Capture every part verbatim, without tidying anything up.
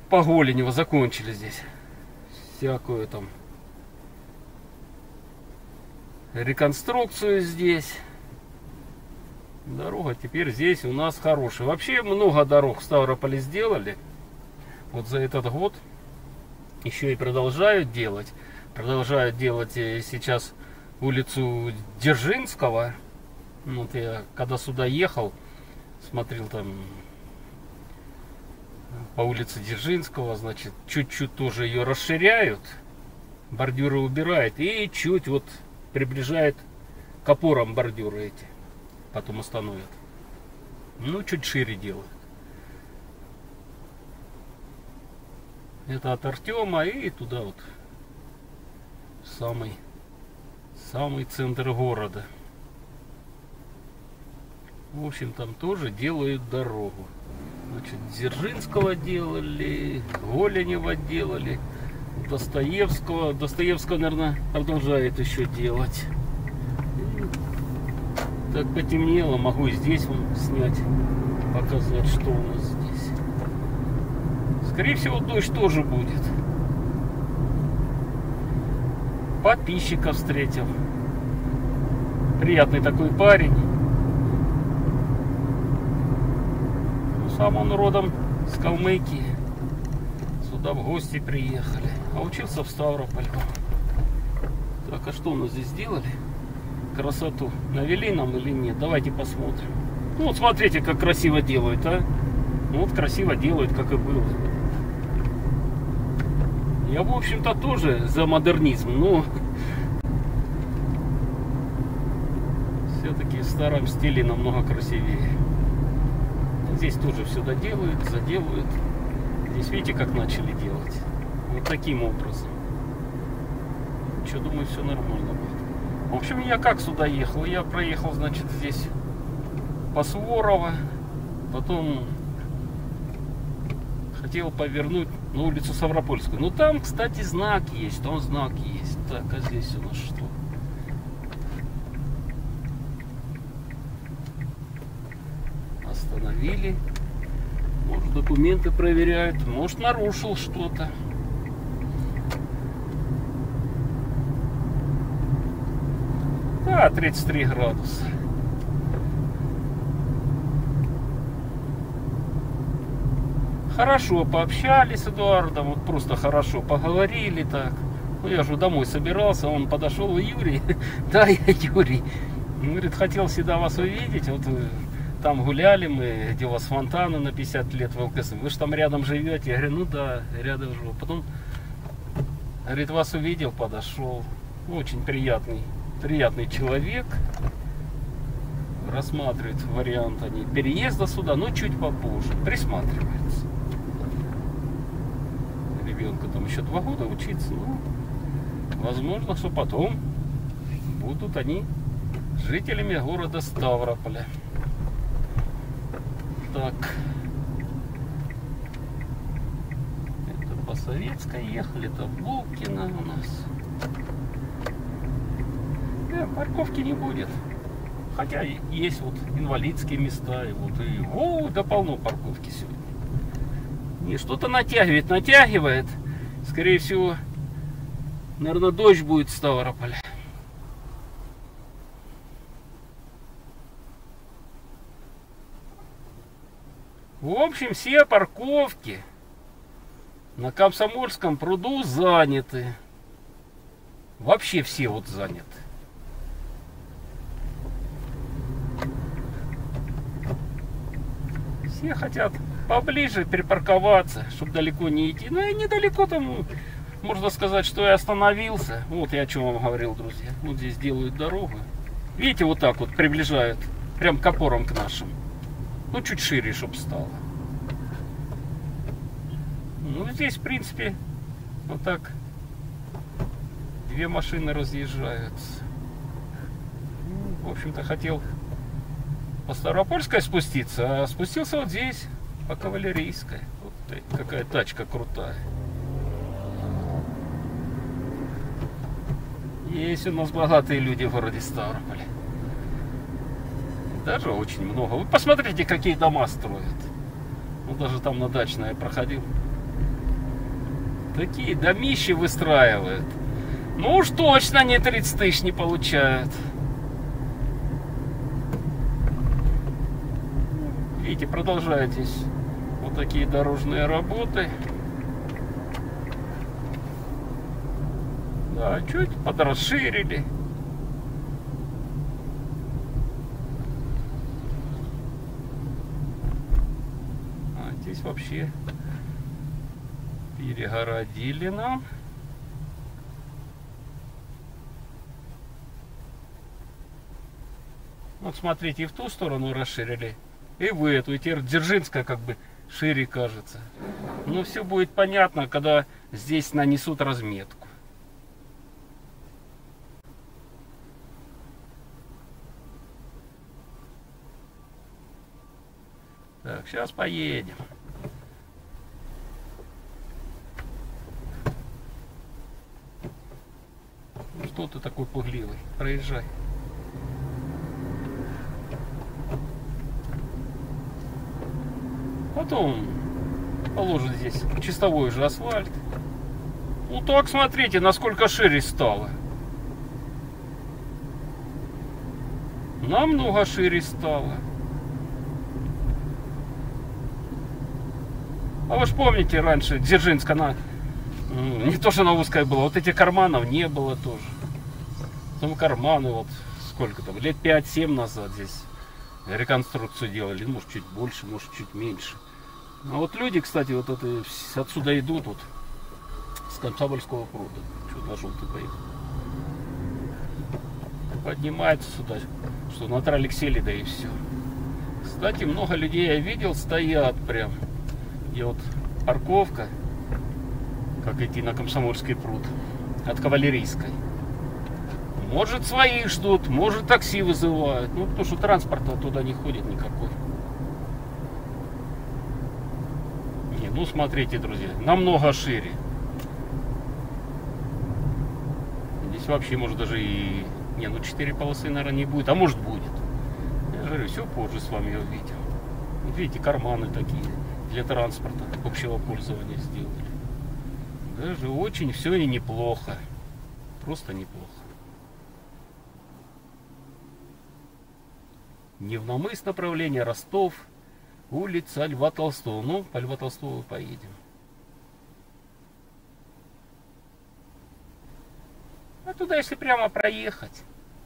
по Голенево закончили здесь всякую там реконструкцию здесь. Дорога теперь здесь у нас хорошая. Вообще много дорог в Ставрополе сделали. Вот за этот год еще и продолжают делать. Продолжают делать сейчас улицу Дзержинского. Вот я когда сюда ехал, смотрел там по улице Дзержинского, значит, чуть-чуть тоже ее расширяют, бордюры убирают и чуть вот приближает к опорам бордюры эти. Потом установят. Ну, чуть шире делают. Это от Артема и туда вот. Самый, самый центр города. В общем, там тоже делают дорогу. Значит, Дзержинского делали, Голенева делали, Достоевского. Достоевского, наверное, продолжает еще делать. Так потемнело, могу и здесь вам снять, показать, что у нас здесь. Скорее всего, дождь тоже будет. Подписчика встретил. Приятный такой парень. Ну, сам он родом с Калмыкии. Сюда в гости приехали. А учился в Ставрополе. Так, а что у нас здесь сделали? Красоту навели нам или нет? Давайте посмотрим. Ну вот смотрите, как красиво делают, а. Ну вот красиво делают, как и было. Я, в общем-то, тоже за модернизм, но все-таки в старом стиле намного красивее. Здесь тоже все доделают, заделают. Здесь видите, как начали делать. Вот таким образом. Что, думаю, все нормально будет. В общем, я как сюда ехал? Я проехал, значит, здесь по Суворова, потом хотел повернуть на улицу Ставропольскую. Ну, там, кстати, знак есть, там знак есть. Так, а здесь у нас что? Остановили. Может, документы проверяют, может, нарушил что-то. Да, тридцать три градуса. Хорошо пообщались с Эдуардом, вот просто хорошо поговорили так. Ну, я же домой собирался, он подошел: Юрий, да, я Юрий. Он говорит, хотел всегда вас увидеть, вот там гуляли мы, где у вас фонтаны на пятьдесят лет в ЛКСМ. Вы же там рядом живете? Я говорю, ну да, рядом живу. Потом, говорит, вас увидел, подошел. Очень приятный. Приятный человек. Рассматривает вариант они переезда сюда, но чуть попозже. Присматривается. Ребенку там еще два года учиться. Ну, возможно, что потом будут они жителями города Ставрополя. Так. Это по Советской ехали, это Булкина у нас. Да, парковки не будет. Хотя есть вот инвалидские места, и вот и о, да полно парковки сегодня. И что-то натягивает, натягивает. Скорее всего, наверное, дождь будет в Ставрополе. В общем, все парковки на Комсомольском пруду заняты. Вообще все вот заняты. Все хотят поближе припарковаться, чтобы далеко не идти. Ну и недалеко там, можно сказать, что я остановился. Вот я о чем вам говорил, друзья. Вот здесь делают дорогу. Видите, вот так вот приближают. Прям к опорам к нашим. Ну, чуть шире, чтобы стало. Ну, здесь, в принципе, вот так две машины разъезжаются. Ну, в общем-то, хотел по Ставропольской спуститься, а спустился вот здесь, по Кавалерийской. Вот какая тачка крутая. Есть у нас богатые люди в городе Ставрополе. Даже очень много. Вы посмотрите, какие дома строят. Ну, даже там на Дачной я проходил. Такие домища выстраивают. Ну уж точно не тридцать тысяч не получают. Видите, продолжайтесь вот такие дорожные работы. Да, чуть подрасширили. А здесь вообще перегородили нам. Вот смотрите, и в ту сторону расширили, и в эту. И теперь Дзержинская как бы шире кажется. Но все будет понятно, когда здесь нанесут разметку. Так, сейчас поедем. Ну, что ты такой пугливый? Проезжай. Потом положит здесь чистовой же асфальт. Ну так, смотрите, насколько шире стало. Намного шире стало. А вы же помните, раньше Дзержинск, она не то, что она узкая была, вот этих карманов не было тоже. Там карманы, вот сколько там, лет пять-семь назад здесь реконструкцию делали, может чуть больше, может чуть меньше. А вот люди, кстати, вот это отсюда идут, вот с Комсомольского пруда, что на желтый поехал, поднимаются сюда, что на троллик сели, да и все. Кстати, много людей я видел, стоят прям, где вот парковка, как идти на Комсомольский пруд от Кавалерийской. Может, своих ждут, может, такси вызывают. Ну, потому что транспорта туда не ходит никакой. Не, ну, смотрите, друзья, намного шире. Здесь вообще, может, даже и... Не, ну, четыре полосы, наверное, не будет. А может, будет. Я же говорю, все позже с вами увидим. Вот видите, карманы такие для транспорта общего пользования сделали. Даже очень все и неплохо. Просто неплохо. Невномыск, направление Ростов, улица Льва Толстого. Ну, по Льва Толстого поедем. А туда, если прямо проехать,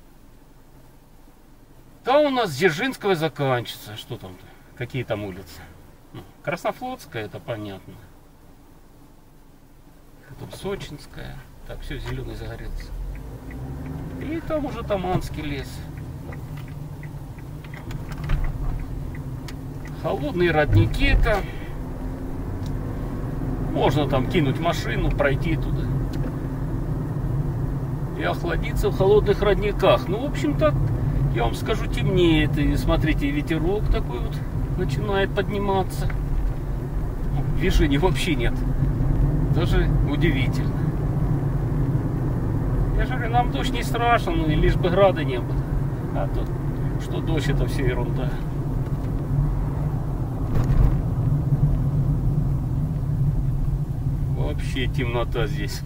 то у нас Дзержинского заканчивается. Что там-то? Какие там улицы? Ну, Краснофлотская, это понятно. Потом Сочинская. Так, все, зеленый загорелся. И там уже Таманский лес. Холодные родники-то. Можно там кинуть машину, пройти туда и охладиться в холодных родниках. Ну, в общем-то, я вам скажу, темнеет. И смотрите, ветерок такой вот начинает подниматься. Движения вообще нет. Даже удивительно. Я же говорю, нам дождь не страшен, ну, и лишь бы града не было. А то, что дождь, это все ерунда. Вообще темнота здесь.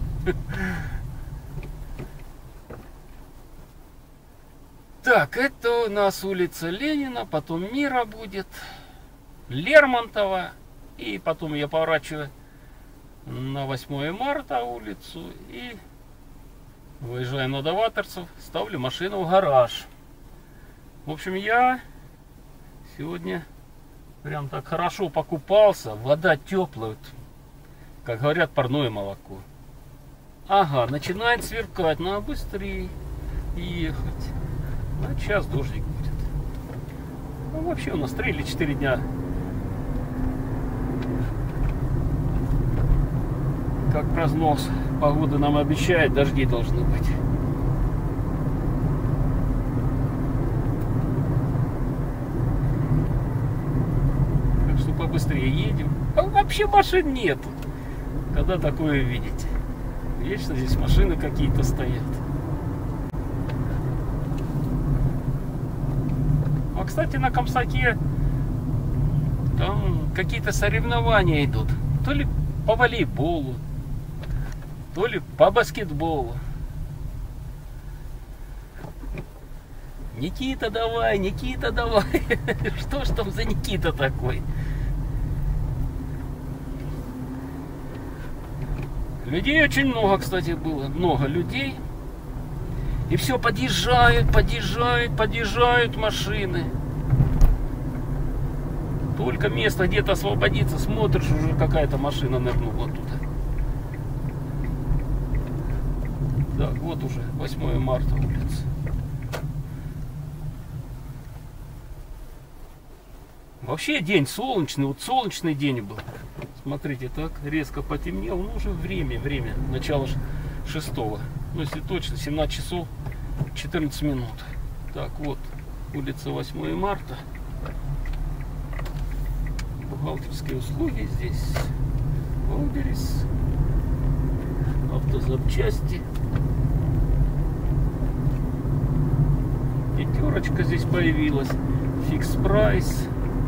Так, это у нас улица Ленина, потом Мира будет, Лермонтова, и потом я поворачиваю на восьмое марта улицу и выезжаю на Новаторцев, ставлю машину в гараж. В общем, я сегодня прям так хорошо покупался, вода теплая, как говорят, парное молоко. Ага, начинает сверкать, надо быстрее ехать. А сейчас дождик будет. Ну, вообще у нас три или четыре дня, как прогноз погоды нам обещает, дожди должны быть. Так что побыстрее едем. А вообще машин нету. Когда такое видите? Вечно здесь машины какие-то стоят. А, кстати, на Комсаке там какие-то соревнования идут. То ли по волейболу, то ли по баскетболу. Никита, давай, Никита, давай. Что ж там за Никита такой? Людей очень много, кстати, было. Много людей. И все подъезжают, подъезжают, подъезжают машины. Только место где-то освободится, смотришь, уже какая-то машина нырнула туда. Так, вот уже восьмое марта улица. Вообще день солнечный, вот солнечный день был. Смотрите, так резко потемнело, ну уже время, время, начало шестого. Ну если точно, семнадцать часов четырнадцать минут. Так, вот улица восьмое марта. Бухгалтерские услуги здесь. Валберис. Автозапчасти. Пятерочка здесь появилась. Фикс прайс.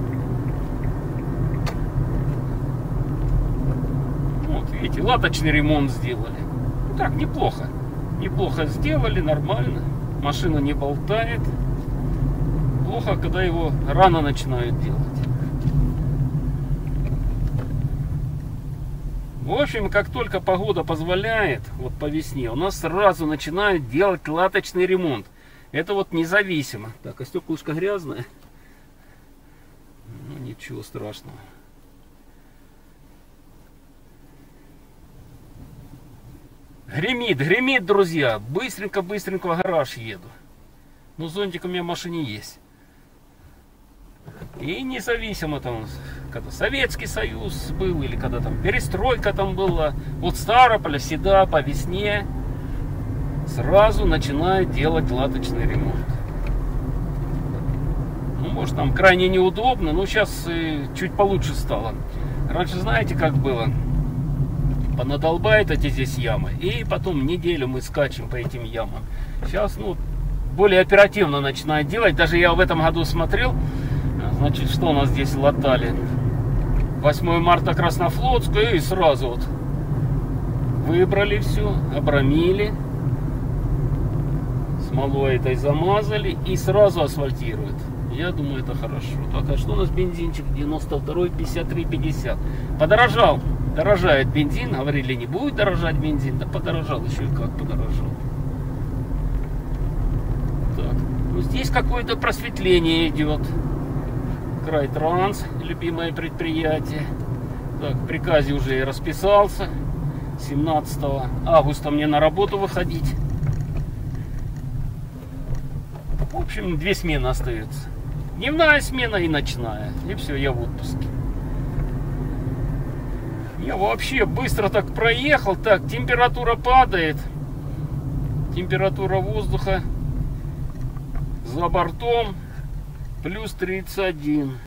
Вот видите, латочный ремонт сделали. Ну, так, неплохо. Неплохо сделали, нормально. Машина не болтает. Плохо, когда его рано начинают делать. В общем, как только погода позволяет, вот по весне, у нас сразу начинают делать латочный ремонт. Это вот независимо. Так, а стеклышко грязное? Ну, ничего страшного. Гремит, гремит, друзья. Быстренько-быстренько в гараж еду. Ну, зонтик у меня в машине есть. И независимо там, когда Советский Союз был, или когда там перестройка там была, вот Ставрополя всегда по весне сразу начинают делать латочный ремонт. Ну, может, там крайне неудобно, но сейчас э, чуть получше стало. Раньше, знаете, как было? Понадолбают эти здесь ямы, и потом неделю мы скачем по этим ямам. Сейчас, ну, более оперативно начинают делать. Даже я в этом году смотрел. Значит, что у нас здесь латали? восьмое марта Краснофлотскую, и сразу вот выбрали все, обрамили, смолой этой замазали и сразу асфальтируют. Я думаю, это хорошо. Так, а что у нас бензинчик девяносто два пятьдесят три пятьдесят? Подорожал. Дорожает бензин. Говорили, не будет дорожать бензин. Да подорожал еще и как подорожал. Так, ну здесь какое-то просветление идет. Крайтранс, любимое предприятие. Так, в приказе уже и расписался. семнадцатого августа мне на работу выходить. В общем, две смены остаются. Дневная смена и ночная. И все, я в отпуске. Я вообще быстро так проехал. Так, температура падает. Температура воздуха за бортом плюс тридцать один.